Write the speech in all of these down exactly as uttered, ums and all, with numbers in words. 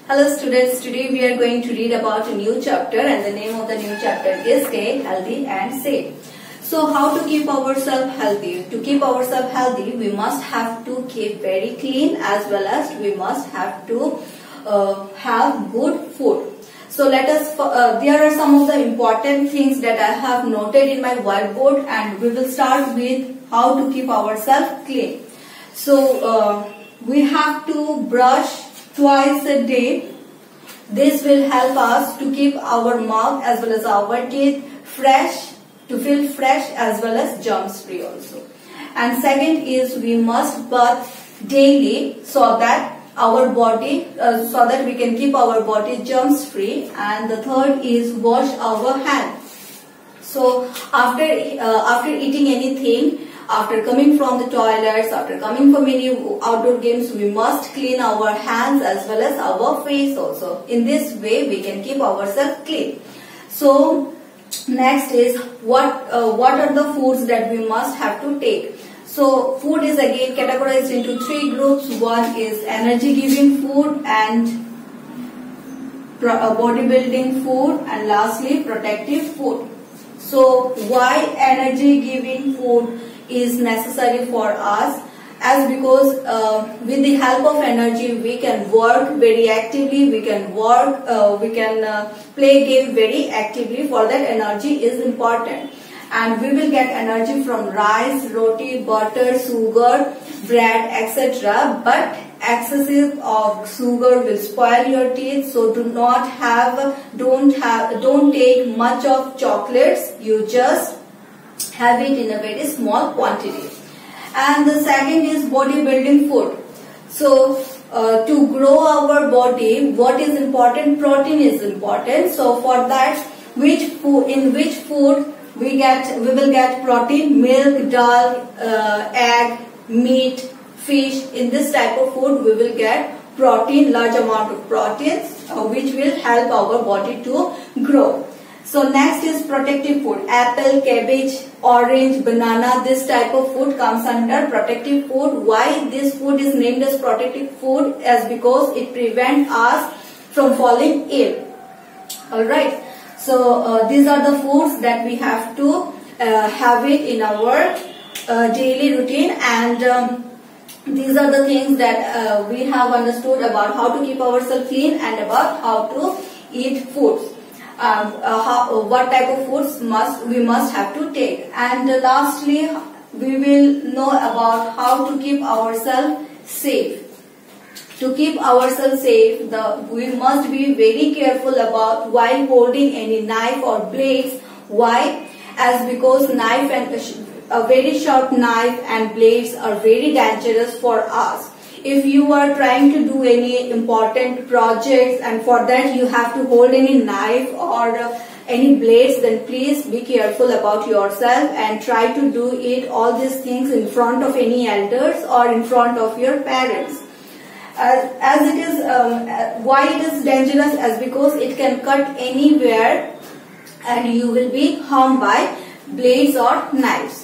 Hello students, today we are going to read about a new chapter and the name of the new chapter is Stay Healthy and Safe. So how to keep ourselves healthy? To keep ourselves healthy, we must have to keep very clean as well as we must have to uh, have good food. So let us, uh, there are some of the important things that I have noted in my whiteboard and we will start with how to keep ourselves clean. So uh, we have to brush twice a day. This will help us to keep our mouth as well as our teeth fresh, to feel fresh as well as germs free also. And second is we must bath daily so that our body, uh, so that we can keep our body germs free. And the third is wash our hands. So after uh, after eating anything, after coming from the toilets, after coming from any outdoor games, we must clean our hands as well as our face also. In this way, we can keep ourselves clean. So next is what uh, what are the foods that we must have to take. So food is again categorized into three groups. One is energy giving food and bodybuilding food, and lastly protective food. So why energy giving food is necessary for us? As because uh, with the help of energy we can work very actively, we can work, uh, we can uh, play game very actively. For that, energy is important, and we will get energy from rice, roti, butter, sugar, bread, et cetera. But excessive of sugar will spoil your teeth, so do not have, don't have, don't take much of chocolates. You just have it in a very small quantity. And the second is bodybuilding food. So uh, to grow our body, what is important? Protein is important. So for that, which food, in which food we get, we will get protein? Milk, dal, uh, egg, meat, fish. In this type of food, we will get protein, large amount of proteins, uh, which will help our body to grow. So next is protective food. Apple, cabbage, orange, banana, this type of food comes under protective food. Why this food is named as protective food? As because it prevents us from falling ill. Alright. So uh, these are the foods that we have to uh, have it in our uh, daily routine, and um, these are the things that uh, we have understood about how to keep ourselves clean and about how to eat foods. Um, uh, how, uh, what type of foods must we must have to take. And uh, lastly, we will know about how to keep ourselves safe. To keep ourselves safe, the, we must be very careful about while holding any knife or blades. Why? As because knife and a very sharp knife and blades are very dangerous for us. If you are trying to do any important projects and for that you have to hold any knife or uh, any blades, then please be careful about yourself and try to do it all these things in front of any elders or in front of your parents. Uh, as it is, um, uh, why it is dangerous? As because it can cut anywhere and you will be harmed by blades or knives.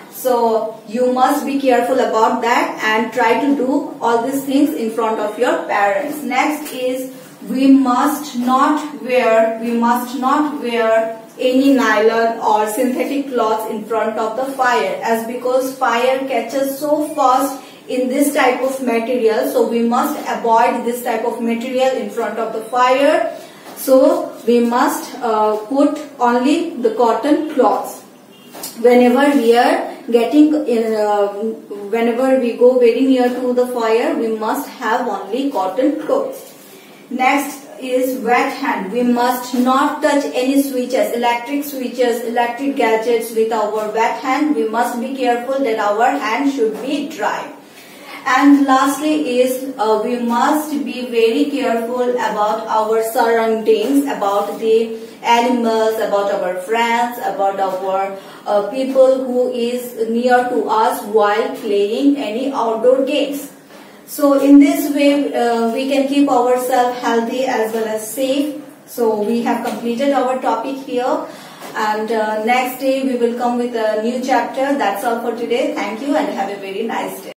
So you must be careful about that and try to do all these things in front of your parents. Next is we must not wear, we must not wear any nylon or synthetic cloths in front of the fire, as because fire catches so fast in this type of material. So we must avoid this type of material in front of the fire. So we must uh, put only the cotton cloths. Whenever we are getting in, uh, whenever we go very near to the fire, we must have only cotton clothes. Next is wet hand. We must not touch any switches, electric switches, electric gadgets with our wet hand. We must be careful that our hand should be dry. And lastly is uh, we must be very careful about our surroundings, about the animals, about our friends, about our uh, people who is near to us while playing any outdoor games. So in this way uh, we can keep ourselves healthy as well as safe. So we have completed our topic here, and uh, next day we will come with a new chapter. That's all for today. Thank you and have a very nice day.